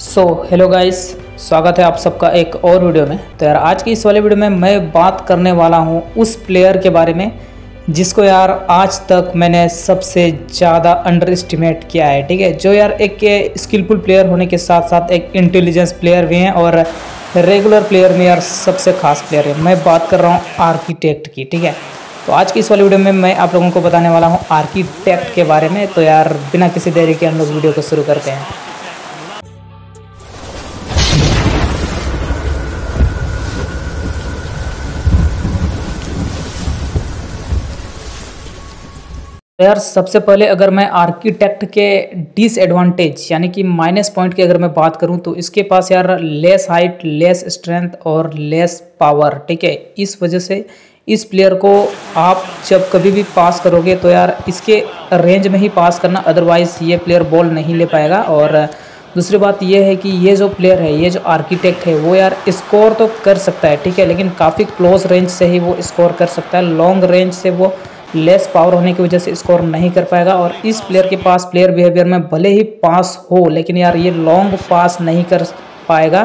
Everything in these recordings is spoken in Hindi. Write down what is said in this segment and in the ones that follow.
हेलो गाइस, स्वागत है आप सबका एक और वीडियो में। तो यार आज की इस वाले वीडियो में मैं बात करने वाला हूँ उस प्लेयर के बारे में जिसको यार आज तक मैंने सबसे ज़्यादा अंडर एस्टिमेट किया है। ठीक है, जो यार एक स्किलफुल प्लेयर होने के साथ साथ एक इंटेलिजेंस प्लेयर भी हैं और रेगुलर प्लेयर में यार सबसे खास प्लेयर है। मैं बात कर रहा हूँ आर्किटेक्ट की। ठीक है, तो आज की इस वाली वीडियो में मैं आप लोगों को बताने वाला हूँ आर्किटेक्ट के बारे में। तो यार बिना किसी देरी के हम लोग वीडियो को शुरू करते हैं। यार सबसे पहले अगर मैं आर्किटेक्ट के डिसएडवांटेज यानी कि माइनस पॉइंट की अगर मैं बात करूं तो इसके पास यार लेस हाइट, लेस स्ट्रेंथ और लेस पावर। ठीक है, इस वजह से इस प्लेयर को आप जब कभी भी पास करोगे तो यार इसके रेंज में ही पास करना, अदरवाइज़ ये प्लेयर बॉल नहीं ले पाएगा। और दूसरी बात ये है कि ये जो प्लेयर है, ये जो आर्किटेक्ट है, वो यार स्कोर तो कर सकता है, ठीक है, लेकिन काफ़ी क्लोज रेंज से ही वो स्कोर कर सकता है। लॉन्ग रेंज से वो लेस पावर होने की वजह से स्कोर नहीं कर पाएगा। और इस प्लेयर के पास प्लेयर बिहेवियर में भले ही पास हो, लेकिन यार ये लॉन्ग पास नहीं कर पाएगा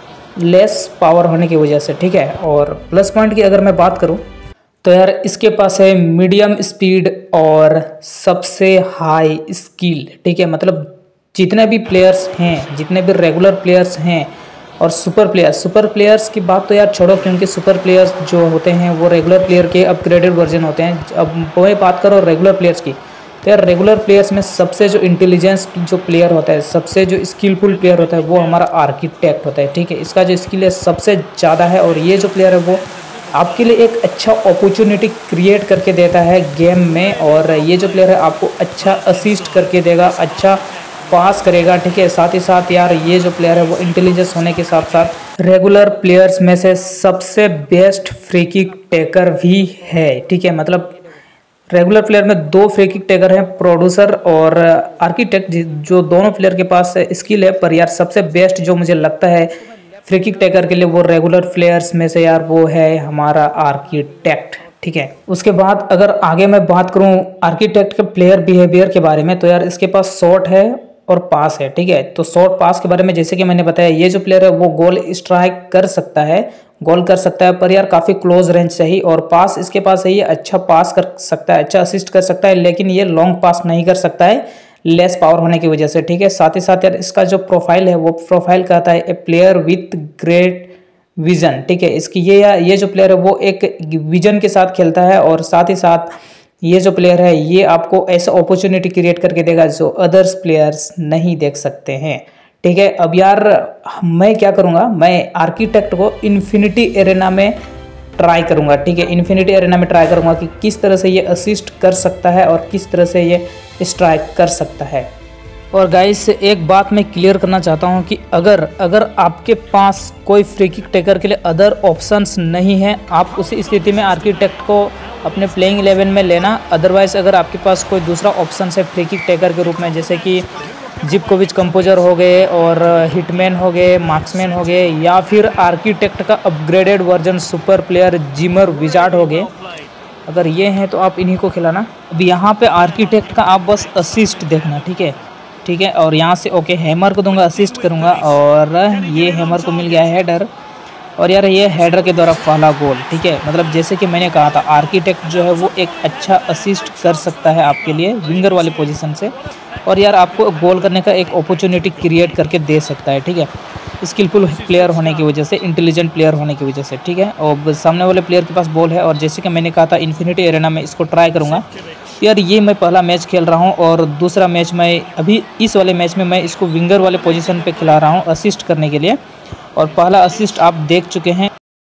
लेस पावर होने की वजह से। ठीक है, और प्लस पॉइंट की अगर मैं बात करूं तो यार इसके पास है मीडियम स्पीड और सबसे हाई स्किल। ठीक है, मतलब जितने भी प्लेयर्स हैं, जितने भी रेगुलर प्लेयर्स हैं और सुपर प्लेयर्स की बात तो यार छोड़ो, क्योंकि सुपर प्लेयर्स जो होते हैं वो रेगुलर प्लेयर के अपग्रेडेड वर्जन होते हैं। अब वही बात करो रेगुलर प्लेयर्स की, तो यार रेगुलर प्लेयर्स में सबसे जो इंटेलिजेंस जो प्लेयर होता है, सबसे जो स्किलफुल प्लेयर होता है वो हमारा आर्किटेक्ट होता है। ठीक है, इसका जो स्किल है सबसे ज़्यादा है और ये जो प्लेयर है वो आपके लिए एक अच्छा अपॉर्चुनिटी क्रिएट करके देता है गेम में। और ये जो प्लेयर है आपको अच्छा असिस्ट करके देगा, अच्छा पास करेगा। ठीक है, साथ ही साथ यार ये जो प्लेयर है वो इंटेलिजेंस होने के साथ साथ रेगुलर प्लेयर्स में से सबसे बेस्ट फ्री किक टेकर भी है। ठीक है, मतलब रेगुलर प्लेयर में दो फ्री किक टेकर हैं, प्रोड्यूसर और आर्किटेक्ट, जो दोनों प्लेयर के पास स्किल है। पर यार सबसे बेस्ट जो मुझे लगता है फ्री किक टेकर के लिए वो रेगुलर प्लेयर्स में से यार वो है हमारा आर्किटेक्ट। ठीक है, उसके बाद अगर आगे मैं बात करूं आर्किटेक्ट के प्लेयर बिहेवियर के बारे में तो यार इसके पास शॉट है और पास है। ठीक है, तो शॉर्ट पास के बारे में जैसे कि मैंने बताया, ये जो प्लेयर है वो गोल स्ट्राइक कर सकता है, गोल कर सकता है, पर यार काफ़ी क्लोज रेंज से ही। और पास इसके पास है, ये अच्छा पास कर सकता है, अच्छा असिस्ट कर सकता है, लेकिन ये लॉन्ग पास नहीं कर सकता है लेस पावर होने की वजह से। ठीक है, साथ ही साथ यार इसका जो प्रोफाइल है वो प्रोफाइल कहता है a player with great vision. ठीक है, इसकी ये जो प्लेयर है वो एक विजन के साथ खेलता है और साथ ही साथ ये जो प्लेयर है ये आपको ऐसा अपॉर्चुनिटी क्रिएट करके देगा जो अदर्स प्लेयर्स नहीं देख सकते हैं। ठीक है, अब यार मैं क्या करूँगा, मैं आर्किटेक्ट को इन्फिनिटी एरेना में ट्राई करूँगा। ठीक है, इन्फिनिटी एरेना में ट्राई करूँगा कि किस तरह से ये असिस्ट कर सकता है और किस तरह से ये स्ट्राइक कर सकता है। और गाइस एक बात मैं क्लियर करना चाहता हूँ कि अगर आपके पास कोई फ्री किक टेकर के लिए अदर ऑप्शंस नहीं है, आप उसी स्थिति में आर्किटेक्ट को अपने प्लेइंग 11 में लेना। अदरवाइज़ अगर आपके पास कोई दूसरा ऑप्शन है फ्री किक टेकर के रूप में, जैसे कि जिपकोविच कंपोजर हो गए और हिटमैन हो गए, मार्क्समैन हो गए, या फिर आर्किटेक्ट का अपग्रेडेड वर्जन सुपर प्लेयर जिमर विजार्ड हो गए, अगर ये हैं तो आप इन्हीं को खिलाना। अब यहाँ पे आर्किटेक्ट का आप बस असिस्ट देखना। ठीक है, और यहाँ से ओके हैमर को दूंगा, असिस्ट करूँगा और ये हैमर को मिल गया है हेडर। और यार ये हेडर के द्वारा पहला गोल। ठीक है, मतलब जैसे कि मैंने कहा था आर्किटेक्ट जो है वो एक अच्छा असिस्ट कर सकता है आपके लिए विंगर वाली पोजीशन से, और यार आपको गोल करने का एक अपॉर्चुनिटी क्रिएट करके दे सकता है। ठीक है, स्किलफुल प्लेयर होने की वजह से, इंटेलिजेंट प्लेयर होने की वजह से। ठीक है, और सामने वाले प्लेयर के पास बॉल है और जैसे कि मैंने कहा था इन्फिनिटी एरेना में इसको ट्राई करूँगा। यार ये मैं पहला मैच खेल रहा हूँ और दूसरा मैच मैं अभी इस वाले मैच में मैं इसको विंगर वाले पोजीशन पे खिला रहा हूँ असिस्ट करने के लिए, और पहला असिस्ट आप देख चुके हैं।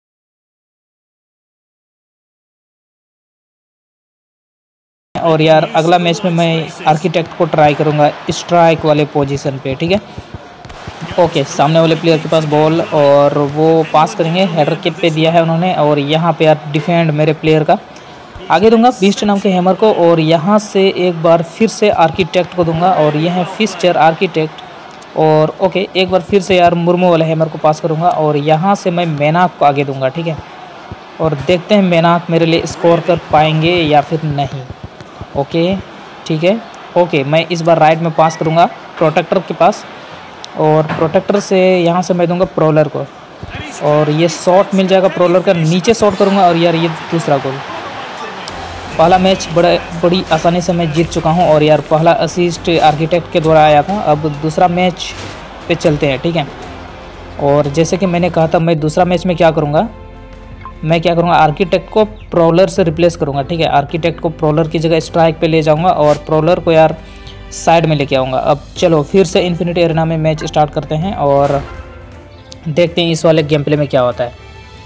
और यार अगला मैच में मैं आर्किटेक्ट को ट्राई करूँगा स्ट्राइक वाले पोजीशन पे। ठीक है, ओके, सामने वाले प्लेयर के पास बॉल और वो पास करेंगे, हेडर के पे दिया है उन्होंने, और यहाँ पे यार डिफेंड मेरे प्लेयर का आगे दूंगा बीस्ट नाम के हैमर को, और यहाँ से एक बार फिर से आर्किटेक्ट को दूंगा, और यह है फिस्चर आर्किटेक्ट। और ओके, एक बार फिर से यार मुर्मू वाले हैमर को पास करूँगा और यहाँ से मैं मेनाक को आगे दूंगा। ठीक है, और देखते हैं मेनाक मेरे लिए स्कोर कर पाएंगे या फिर नहीं। ओके, ठीक है, ओके, मैं इस बार राइट में पास करूँगा प्रोटेक्टर के पास, और प्रोटेक्टर से यहाँ से मैं दूंगा प्रॉलर को, और ये शॉट मिल जाएगा प्रॉलर का, नीचे शॉट करूँगा और यार ये दूसरा गोल। पहला मैच बड़ी आसानी से मैं जीत चुका हूँ, और यार पहला असिस्ट आर्किटेक्ट के द्वारा आया था। अब दूसरा मैच पे चलते हैं, ठीक है। और जैसे कि मैंने कहा था, मैं दूसरा मैच में क्या करूँगा, मैं क्या करूँगा, आर्किटेक्ट को प्रॉलर से रिप्लेस करूँगा, ठीक है। आर्किटेक्ट को प्रॉलर की जगह स्ट्राइक पे ले जाऊँगा और प्रॉलर को यार साइड में लेके आऊँगा। अब चलो फिर से इन्फिनिटी एरेना में मैच स्टार्ट करते हैं और देखते हैं इस वाले गेम प्ले में क्या होता है।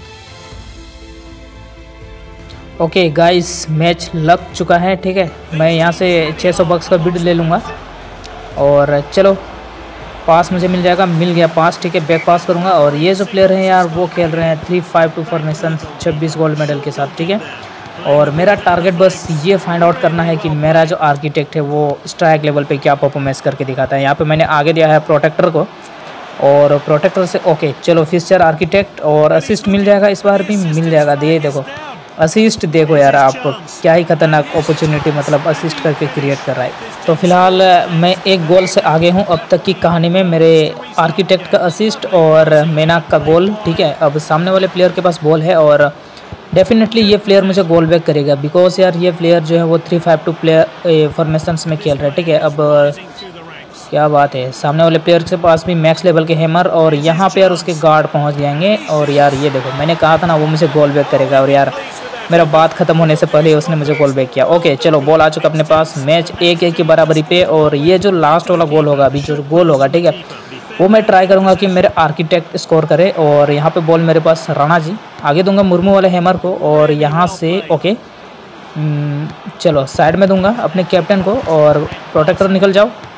ओके गाइस, मैच लग चुका है, ठीक है। मैं यहाँ से 600 बक्स का बिड ले लूँगा और चलो पास मुझे मिल जाएगा, मिल गया पास, ठीक है। बैक पास करूँगा और ये जो प्लेयर हैं यार वो खेल रहे हैं 3-5-2 फॉर्मेशन 26 गोल्ड मेडल के साथ, ठीक है। और मेरा टारगेट बस ये फाइंड आउट करना है कि मेरा जो आर्किटेक्ट है वो स्ट्राइक लेवल पे क्या परफॉर्मेंस करके दिखाता है। यहाँ पे मैंने आगे दिया है प्रोटेक्टर को, और प्रोटेक्टर से ओके चलो फिक्सचर आर्किटेक्ट, और असिस्ट मिल जाएगा, इस बार भी मिल जाएगा। दिए देखो असिस्ट, देखो यार आप क्या ही खतरनाक अपॉर्चुनिटी मतलब असिस्ट करके क्रिएट कर रहा है। तो फिलहाल मैं एक गोल से आगे हूँ अब तक की कहानी में, मेरे आर्किटेक्ट का असिस्ट और मेनाक का गोल, ठीक है। अब सामने वाले प्लेयर के पास बॉल है और डेफिनेटली ये प्लेयर मुझे गोल बैक करेगा, बिकॉज यार ये प्लेयर जो है वो 3-5-2 प्लेयर फॉर्मेशंस में खेल रहा है, ठीक है। अब क्या बात है, सामने वाले प्लेयर के पास भी मैक्स लेवल के हैमर, और यहाँ पे यार उसके गार्ड पहुँच जाएंगे, और यार ये देखो मैंने कहा था ना वो मुझे गोल बैक करेगा, और यार मेरा बात खत्म होने से पहले उसने मुझे गोल बैक किया। ओके चलो बॉल आ चुका अपने पास, मैच 1-1 की बराबरी पे, और ये जो लास्ट वाला गोल होगा, अभी जो गोल होगा, ठीक है, वो मैं ट्राई करूँगा कि मेरे आर्किटेक्ट स्कोर करे। और यहाँ पे बॉल मेरे पास राणा जी, आगे दूंगा मुर्मू वाले हैमर को, और यहाँ से ओके चलो साइड में दूंगा अपने कैप्टन को, और प्रोटेक्टर निकल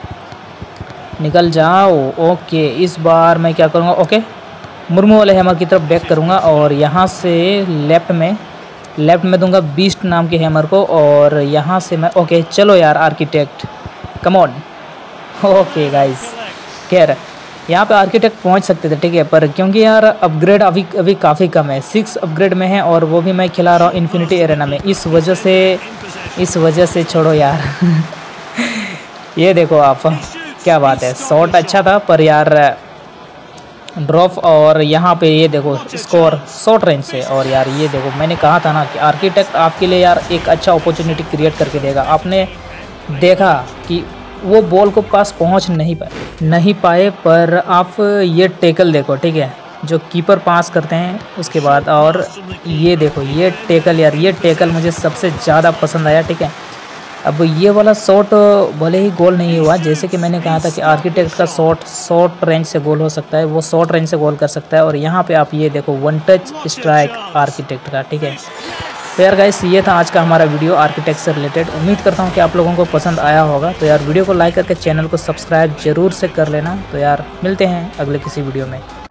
जाओ। ओके इस बार मैं क्या करूँगा, ओके मुर्मू वाले हैमर की तरफ बैक करूँगा, और यहाँ से लेफ्ट में दूंगा बीस्ट नाम के हैमर को, और यहाँ से मैं ओके चलो यार architect come on. Okay guys, खैर यहाँ पे आर्किटेक्ट पहुँच सकते थे, ठीक है, पर क्योंकि यार अपग्रेड अभी काफ़ी कम है, 6 अपग्रेड में है, और वो भी मैं खिला रहा हूँ इन्फिनिटी एरेना में, इस वजह से छोड़ो यार। ये देखो आप, क्या बात है, शॉट अच्छा था पर यार ड्रॉप, और यहाँ पे ये देखो स्कोर शॉर्ट रेंज से। और यार ये देखो मैंने कहा था ना कि आर्किटेक्ट आपके लिए यार एक अच्छा अपॉर्चुनिटी क्रिएट करके देगा। आपने देखा कि वो बॉल को पास पहुँच नहीं पाए, पर आप ये टैकल देखो, ठीक है, जो कीपर पास करते हैं उसके बाद, और ये देखो ये टैकल, यार ये टैकल मुझे सबसे ज़्यादा पसंद आया, ठीक है। अब ये वाला शॉट भले ही गोल नहीं हुआ, जैसे कि मैंने कहा था कि आर्किटेक्ट का शॉर्ट रेंज से गोल हो सकता है, वो शॉर्ट रेंज से गोल कर सकता है, और यहाँ पे आप ये देखो 1 टच स्ट्राइक आर्किटेक्ट का, ठीक है। तो यार गाइस ये था आज का हमारा वीडियो आर्किटेक्ट से रिलेटेड। उम्मीद करता हूँ कि आप लोगों को पसंद आया होगा। तो यार वीडियो को लाइक करके चैनल को सब्सक्राइब जरूर से कर लेना। तो यार मिलते हैं अगले किसी वीडियो में।